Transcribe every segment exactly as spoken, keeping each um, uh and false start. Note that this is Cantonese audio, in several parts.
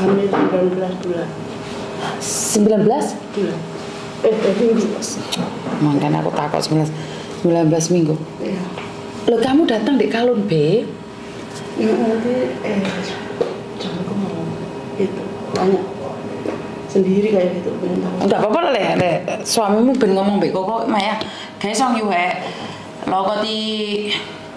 hamil sembilan belas bulan. sembilan belas bulan. Eh, eh minggu. Makanya aku takut sembilan belas minggu. Iya. Loh kamu datang di Kalun B? Ya nanti eh jangan aku mau itu banyak sendiri kayak gitu pengen tahu. Enggak apa-apa le, le suamimu ben ngomong mbek kok Maya. Kayak song yu he. Lo có đi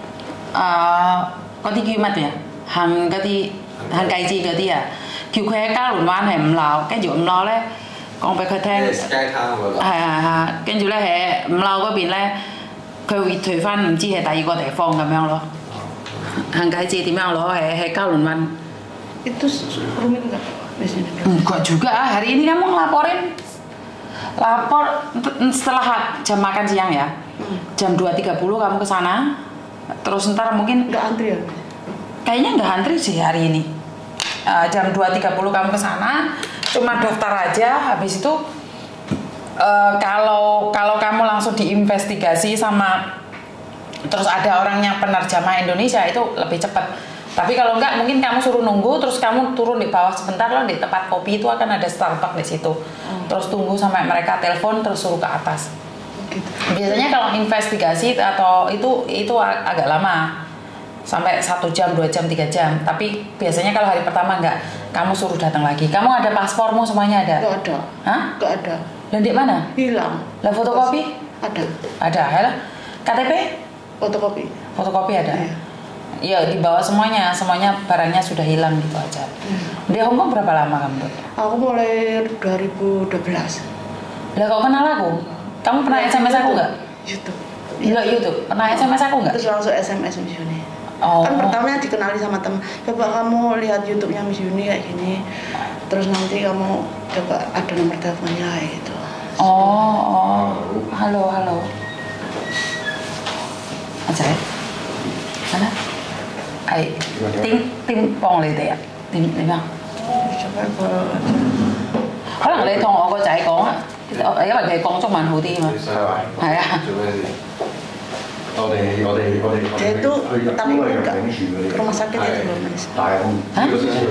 à có đi kêu mặt nhỉ? Hàng cái đi hàng cái gì cái đi à? Kêu khoe cá lùn van hay唔鬧，跟住唔鬧咧，講俾佢聽。係係係，跟住咧係唔鬧嗰邊咧，佢會退翻唔知係第二個地方咁樣咯。hàng cái gì點樣攞係係cá lùn van。 Itu rumit nggak di sini? Enggak juga, hari ini kamu ngelaporin lapor setelah jam makan siang ya. Jam dua tiga puluh kamu ke sana. Terus ntar mungkin nggak antri ya? Kayaknya nggak antri sih hari ini. Uh, jam dua tiga puluh kamu ke sana, cuma daftar aja. Habis itu uh, kalau kalau kamu langsung diinvestigasi sama terus ada orang yang penerjemah Indonesia itu lebih cepat. Tapi kalau enggak mungkin kamu suruh nunggu terus kamu turun di bawah sebentar loh di tempat kopi itu akan ada Starbucks di situ. Hmm. Terus tunggu sampai mereka telepon terus suruh ke atas. Gitu. Biasanya kalau investigasi atau itu itu agak lama. Sampai satu jam, dua jam, tiga jam. Tapi biasanya kalau hari pertama enggak, kamu suruh datang lagi. Kamu ada paspormu semuanya ada? Enggak ada. Hah? Enggak ada. Dan di mana? Hilang. Lah fotokopi? Ada. Ada, ya. K T P? Fotokopi. Fotokopi ada. Iya. Ya dibawa semuanya, semuanya barangnya sudah hilang gitu aja. Hmm. Di Hong Kong berapa lama kamu tuh? Aku mulai dua ribu dua belas. Lah kau kenal aku? Kamu pernah S M S aku nggak? YouTube. Enggak YouTube. Pernah S M S aku nggak? Terus langsung S M S Miss Yuni. Oh. Kan pertamanya dikenali sama temen. Coba kamu lihat YouTube-nya Miss Yuni kayak gini. Terus nanti kamu coba ada nomor teleponnya kayak gitu. Oh, oh. Halo, halo. Aja ya? Mana? Ai, tiếng tiếng幫你哋啊？點點啊？可能你同我個仔講啊，因為佢講中文好啲啊嘛。係啊。做咩事？ 我哋我哋我哋 itu tapi enggak ke rumah sakit itu loh Mas. Hah?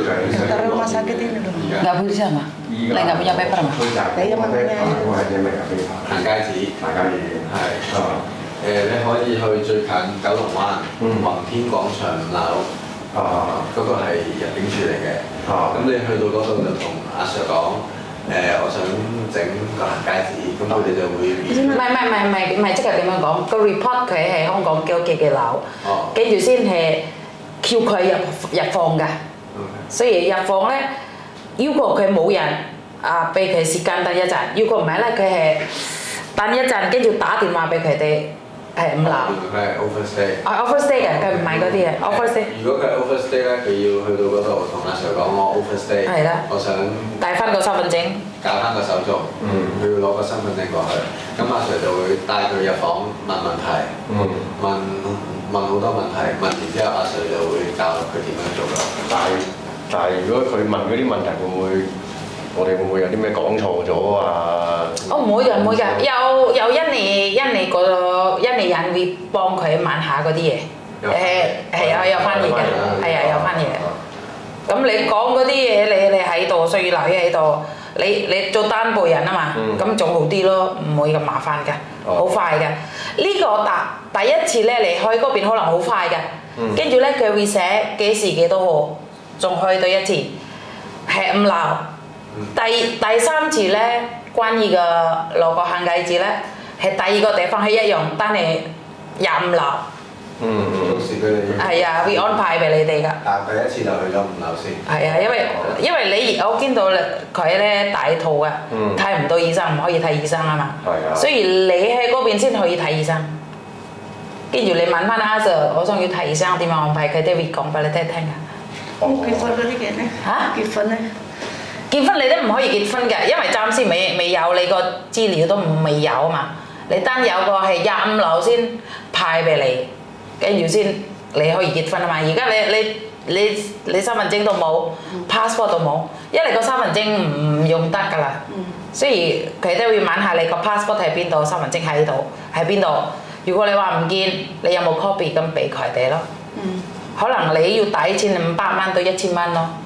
Ke rumah sakit ini loh. Nggak bisa mah? Ni nggak punya paper mah? Saya makanya. 行街紙，行街紙係。誒，你可以去最近九龍灣宏天廣場五樓，啊，嗰個係入境處嚟嘅。咁你去到嗰度就同阿 Sir 講，誒，我想整個行街紙，咁佢哋就會。 唔係唔係唔係唔係唔係，即係點樣講？個 report 佢係香港叫嘅嘅樓，跟住先係叫佢入入房㗎。所以入房咧，如果佢冇人啊，俾佢時間等一陣；如果唔係咧，佢係等一陣，跟住打電話俾佢哋。係五樓。 佢係 overstay。 啊 overstay 嘅，佢唔係嗰啲嘅 overstay。 如果佢係 overstay 咧，佢要去到嗰度同阿 Sir 講我 overstay。係啦。我想帶翻個身份證。 搞翻個手續。嗯。佢要攞個身份證過去，咁阿 Sir 就會帶佢入房問問題。嗯。問問好多問題，問完之後阿 Sir 就會教佢點樣做咯。但係但係如果佢問嗰啲問題會唔會？我哋會唔會有啲咩講錯咗啊？ 哦，唔會嘅，唔會嘅，有有印尼印尼個印尼人會幫佢問下嗰啲嘢，誒係啊，有翻譯嘅，係啊，有翻譯嘅。咁你講嗰啲嘢，你你喺度，需要留意喺度，你你做擔保人啊嘛，咁仲好啲咯，唔會咁麻煩嘅，好快嘅。呢個第第一次咧，你去嗰邊可能好快嘅，跟住咧佢會寫幾時幾多號，仲去到一次，係五樓。第第三次咧，關於個攞個行街紙咧，係第二個地方係一樣，但係廿五樓。 嗯嗯，到時佢哋係啊，會安排俾你哋㗎。 但第一次就去咗五樓先。係啊，因為因為你我見到佢咧大肚啊，睇唔到醫生，唔可以睇醫生啊嘛。係啊。所以你喺嗰邊先可以睇醫生。跟住你問翻阿 Sir， 我想要睇醫生點樣安排，佢哋會講俾你聽聽㗎。 咁結婚嗰啲嘅咧？嚇？結婚咧？ 結婚你都唔可以結婚嘅，因為暫時未未有你個資料都未有啊嘛。你單有個係廿五樓先派俾你，跟住先你可以結婚啊嘛。而家你你你你身份證都冇 ，passport 都冇，因為個身份證唔用得㗎啦。所以佢都會問下你個 passport 喺邊度，身份證喺度喺邊度。如果你話唔見，你有冇 copy 咁俾佢哋咯？可能你要抵錢五百蚊到一千蚊咯。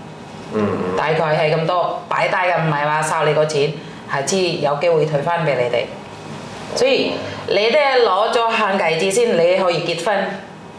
嗯嗯大概係咁多，擺低嘅唔係話收你個錢，係知有機會退翻俾你哋。所以你哋攞咗限計紙先，你可以結婚。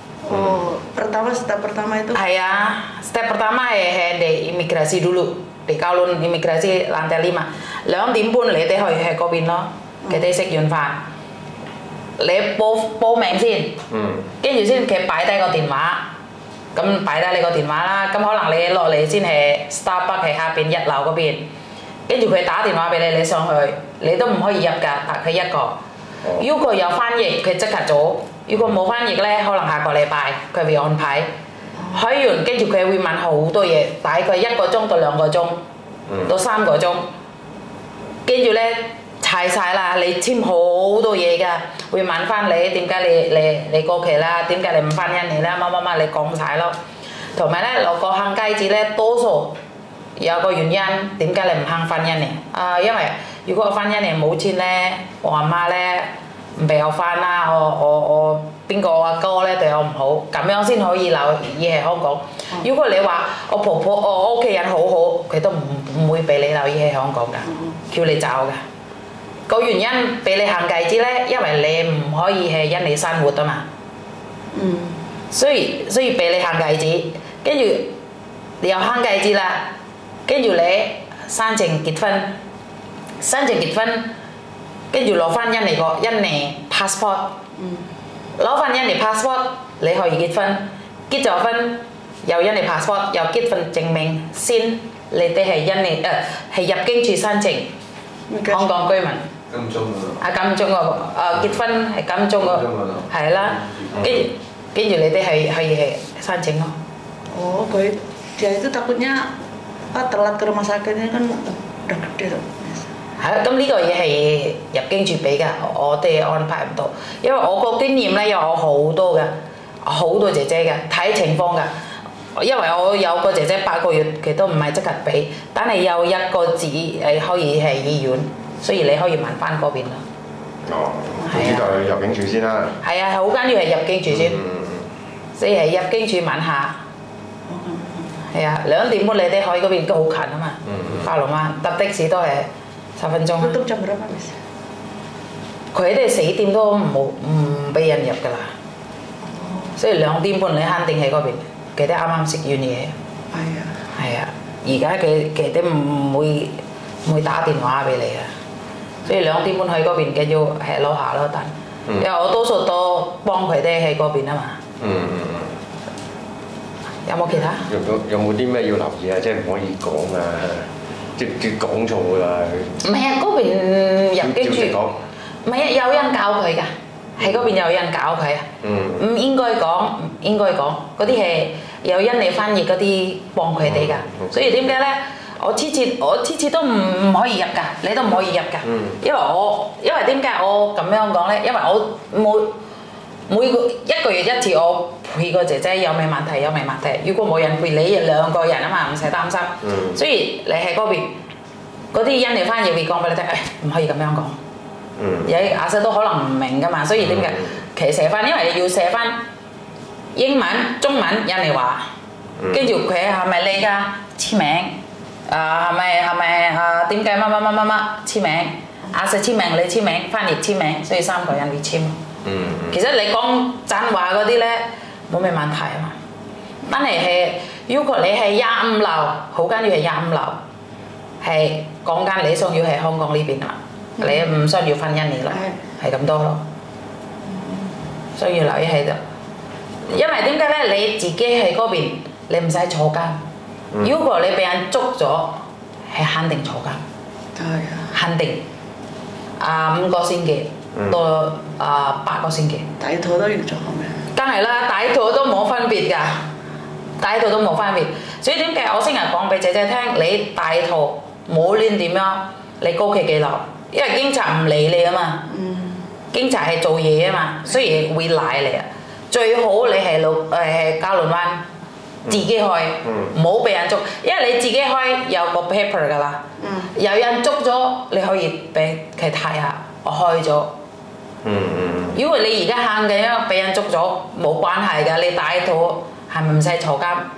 Oh, pertama step pertama itu? 係啊 ，step pertama係係你 imigrasi dulu， 你交lon imigrasi lantai lima， 兩點半你哋可以喺嗰邊咯，佢哋食完飯，你報報名先，跟住先佢擺低個電話，咁擺低你個電話啦，咁可能你落嚟先係 Starbucks 喺下邊一樓嗰邊，跟住佢打電話俾你，你上去，你都唔可以入㗎，但佢一個。如果有翻譯，佢即刻做；如果冇翻譯咧，可能下個禮拜佢會安排。開完跟住佢會問好多嘢，大概一個鐘到兩個鐘，到三個鐘。跟住咧齊晒啦，你簽好多嘢㗎，會問翻你點解你你你過期啦，點解你唔翻印尼啦，乜乜乜你講晒咯。同埋咧落個限計紙咧，多數有個原因點解你唔肯翻印尼啊？因為如果我翻印尼冇錢咧，我阿媽咧唔俾我翻啦，我我我邊個我阿哥咧對我唔好，咁樣先可以留意喺香港。嗯、如果你話我婆婆我屋企人好好，佢都唔唔會俾你留意喺香港㗎，嗯、叫你走㗎。個原因俾你限計紙咧，因為你唔可以喺印尼生活啊嘛。嗯。所以所以俾你限計紙，跟住你有限計紙啦，跟住你申請結婚。申請結婚，跟住攞翻印尼個印尼 passport， 攞翻印尼 passport 你可以結婚，結咗婚有印尼 passport 有結婚證明先，你哋係印尼誒係入境處申請香港居民。 金鐘啊！ 啊金鐘個誒結婚係金鐘個，係啦，跟住跟住你哋係可以係申請咯。 Oh,佢dia itu takutnya ah telat ke rumah sakitnya kan udah gede tuh. 係咁呢個嘢係入境處俾㗎，我哋安排唔到，因為我個經驗咧有好多㗎，好多姐姐㗎，睇情況㗎。因為我有個姐姐八個月，佢都唔係即刻俾，但係有一個字誒可以係醫院，所以你可以問翻嗰邊咯。 哦，總之就係入境處先啦。係啊，好緊要係入境處先， 嗯、 所以係入境處問下。係啊，兩點半你哋可以嗰邊都好近啊嘛，巴龍灣搭的士都係十分鐘。 Tutup jam berapa Miss？ 佢哋四點都冇唔俾人入㗎啦，所以兩點半你肯定喺嗰邊，佢哋啱啱食完嘢。 係啊。 係啊，而家佢佢哋唔會唔會打電話俾你啊，所以兩點半去嗰邊嘅要係攞下咯等，因為我多數都幫佢哋喺嗰邊啊嘛。 嗯嗯嗯。 有冇其他？ 有有冇啲咩要留意啊？即係唔可以講啊！即係講錯㗎啦。 唔係啊，嗰邊入境處唔係啊，有人教佢㗎，喺嗰邊有人教佢啊。嗯。唔應該講，唔應該講，嗰啲係有印尼翻譯嗰啲幫佢哋㗎。嗯 okay. 所以點解咧？我次次我次次都唔唔可以入㗎，你都唔可以入㗎。嗯。因為我因為點解我咁樣講咧？因為我冇。每個一個月一次，我陪個姐姐有咩問題有咩問題。如果冇人陪你兩個人啊嘛，唔使擔心。嗯、所以你喺嗰邊嗰啲印尼翻譯會講俾你聽，誒唔可以咁樣講。嗯、有阿叔都可能唔明噶嘛，所以點解其實寫翻，因為你要寫翻英文、中文、印尼話，跟住佢係咪你㗎簽名？啊係咪係咪啊點解乜乜乜乜乜簽名？阿叔簽名，你簽名，翻譯簽名，所以三個人要簽。嗯、其實你講真話嗰啲咧冇咩問題啊嘛，但係係如果你係廿五樓，好緊要係廿五樓，係講緊你想要喺香港呢邊啊，嗯、你唔需要翻印尼啦，係咁、嗯、多咯，需要留意喺度，因為點解咧？你自己喺嗰邊，你唔使坐監，嗯、如果你俾人捉咗，係肯定坐監，係啊、嗯，肯定啊五個星期。到啊八個星期， 歹徒都要做咩？ 梗係啦，歹徒都冇分別㗎，歹徒都冇分別。所以點解我成日講俾姐姐聽，你歹徒無論點樣，你過期幾耐，因為警察唔理你啊嘛。嗯。警察係做嘢啊嘛，雖然會賴你啊，最好你係路誒交輪灣自己開，唔好俾人捉，因為你自己開有個 paper 㗎啦。嗯。有人捉咗，你可以俾佢睇下，我開咗。嗯嗯，如果你而家喊嘅，因為俾人捉咗冇關係㗎，你歹徒係咪唔使坐監？唔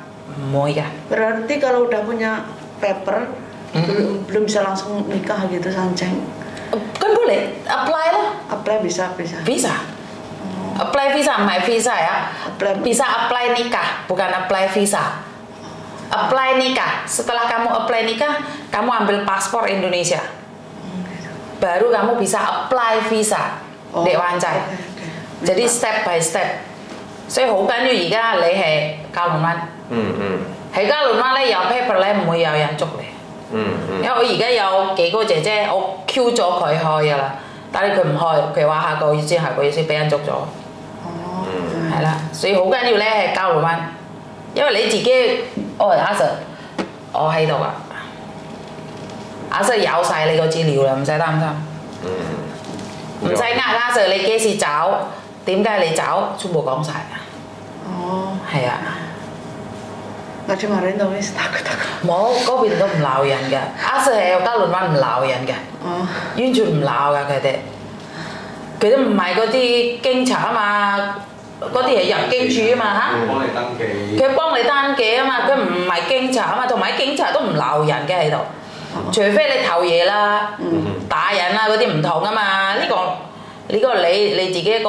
唔會㗎。 Berarti kalau udah punya paper Hmm. belum belum bisa langsung nikah gitu Sanceng. Kan boleh apply lah. Apply bisa bisa. Visa. Apply visa,唔係 visa ya. Apply. Bisa apply nikah, bukan apply visa. Apply nikah. Setelah kamu apply nikah, kamu ambil paspor Indonesia. Baru kamu bisa apply visa Oh, để hoàn chạy. okay, okay. Jadi step by step. 所以好緊要而家你係交輪灣。 嗯嗯喺交輪灣咧有 paper 咧唔會有人捉你。 嗯嗯。 因為我而家有幾個姐姐，我 Q 咗佢去㗎啦，但係佢唔去，佢話下個月先下個月先俾人捉咗。 哦， 係啦，所以好緊要咧係交流灣，因為你自己，哦阿 Sir，我喺度啊，阿 Sir 有晒你個資料啦，唔使擔心。 嗯。 唔使呃阿 Sir，你幾時走？點解你走？全部講晒啊。 哦， 係啊。 nggak dimarahin tapi takut takut. 冇嗰邊都唔鬧人㗎，阿 Sir 係交流灣唔鬧人㗎， 哦， 完全唔鬧㗎佢哋。佢都唔係嗰啲警察啊嘛，嗰啲係入境處啊嘛嚇。 幫你登記。 佢幫你登記啊嘛，佢唔係警察啊嘛，同埋警察都唔鬧人嘅喺度，除非你偷嘢啦、打人啦嗰啲唔同啊嘛。呢、個呢、個你你自己一個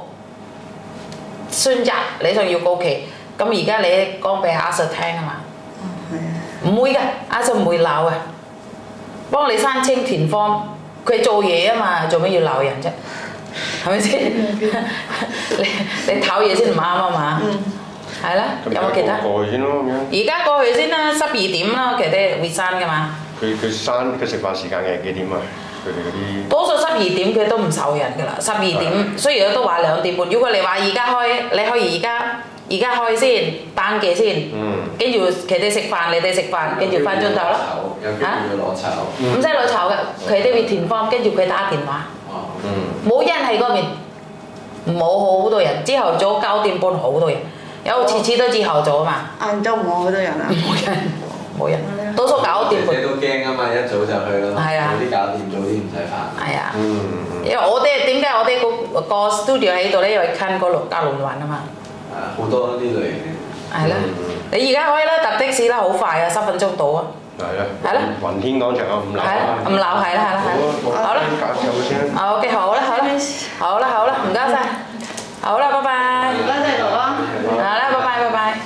選擇，你想要告期，咁而家你講俾阿 Sir 聽啊嘛，唔會嘅，阿 Sir 唔會鬧嘅，幫你申請填 form， 佢做嘢啊嘛，做咩要鬧人啫？係咪先？你你偷嘢先唔啱啊嘛。係啦，有冇其他？ 過去先咯咁樣。 而家過去先啦，十二點啦，其實都會閂噶嘛。 佢佢閂佢食飯時間嘅幾點啊？佢哋嗰啲。 多數十二點佢都唔受人㗎啦，十二點雖然都話兩點半，如果你話而家開，你可以而家而家開先，登記先，跟住佢哋食飯，你哋食飯，跟住翻轉頭啦。 嚇？要攞籌。 唔使攞籌㗎，佢哋會填 form，跟住佢打電話。冇人喺嗰邊，冇好多人。朝頭早九點半好多人，因為次次都朝頭早啊嘛。 晏晝冇好多人啊。 冇人，冇人，多數九點半。 姐姐都驚啊嘛，一早就去啦。 係啊。 早啲搞掂，早啲唔使煩。 係啊。 嗯。 因為我哋點解我哋個個 studio 喺度咧？因為近嗰六加龍環啊嘛。 係啊，好多呢類型。 係啦，你而家可以啦，搭的士啦，好快啊，十分鐘到啊。 係啦。 係啦。 雲天廣場啊，五樓。 係啊，五樓係啦係啦係啦。好啦。 介紹先。 好嘅，好啦好啦，好啦好啦，唔該晒。好啦，拜拜。 唔該晒哥哥。 好啦，拜拜拜拜。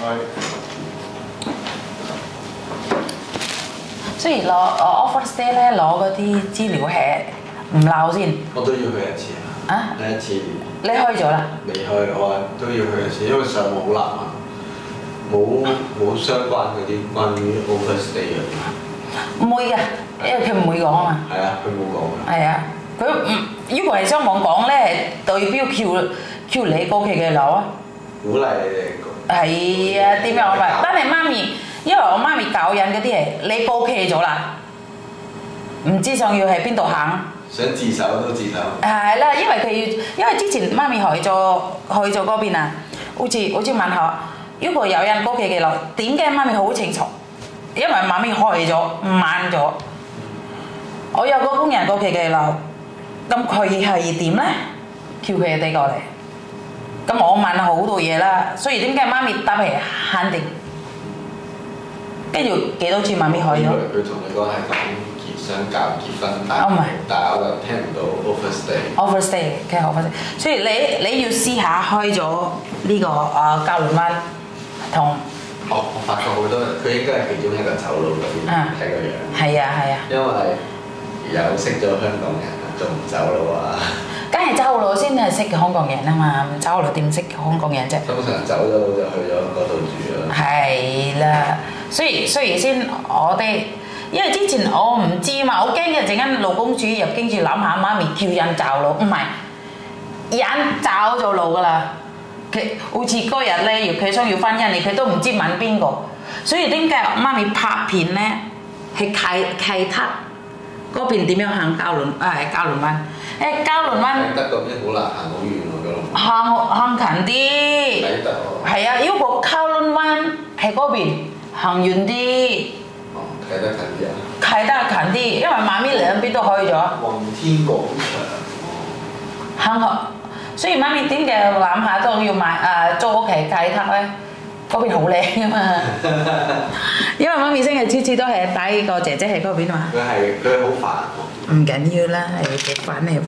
雖然攞我 offer stay 咧攞嗰啲資料係唔鬧先。 我都要去一次啊！第一次。 你開咗啦？ 未去，我都要去一次，因為上網好難啊，冇冇相關嗰啲關於 overstay 嗰啲。 唔會嘅，因為佢唔會講啊嘛。 係啊，佢冇講㗎。 係啊，佢唔如果係上網講咧，係代表叫叫你過期嘅樓啊。 鼓勵你哋。 係啊，點樣安排？但係媽咪，因為我媽咪教人嗰啲係你過期咗啦，唔知想要喺邊度行。 想自首都自首。 係啦，因為佢要，因為之前媽咪去咗去咗嗰邊啊，好似好似問下，如果有人過期嘅樓，點解媽咪好清楚？因為媽咪去咗慢咗，我有個工人過期嘅樓，咁佢係點咧？叫佢哋過嚟，咁我問好多嘢啦，所以點解媽咪答係肯定？跟住幾多次媽咪去咗？ 以為佢同你講係講結想搞結婚，但係但係我就聽唔到 overstay。 overstay 嘅 overstay，所以你你要試下開咗呢個啊交流灣同。 我我發覺好多佢應該係其中一個走佬嗰邊睇個樣。 係啊係啊。 因為有識咗香港人，仲唔走佬啊？ 梗係走佬先係識香港人啊嘛，唔走佬點識香港人啫？ 通常走咗佬就去咗嗰度住啦。係啦，所以所以先我哋，因為之前我唔知嘛，我驚嘅陣間勞工處入境處諗下媽咪叫人走佬，唔係人走咗佬㗎啦。佢好似嗰日咧，佢想要婚姻嚟，佢都唔知問邊個，所以點解媽咪拍片咧係啟啟塔嗰邊點樣行交輪啊？係交輪灣，誒交輪灣。 啟德嗰邊好難行好遠喎，嗰度。 行行近啲。啟德喎。係啊，如果交輪灣喺嗰邊行遠啲。 哦，啟德近啲啊。 啟德近啲，因為媽咪兩邊都去咗。 雲天廣場。 行所以媽咪點解諗下都要買誒租屋企啟德咧？ 嗰邊好靚啊嘛，因為媽咪生日次次都係擺個姐姐喺嗰邊嘛。 佢係佢好煩喎。 唔緊要啦，係食飯嚟。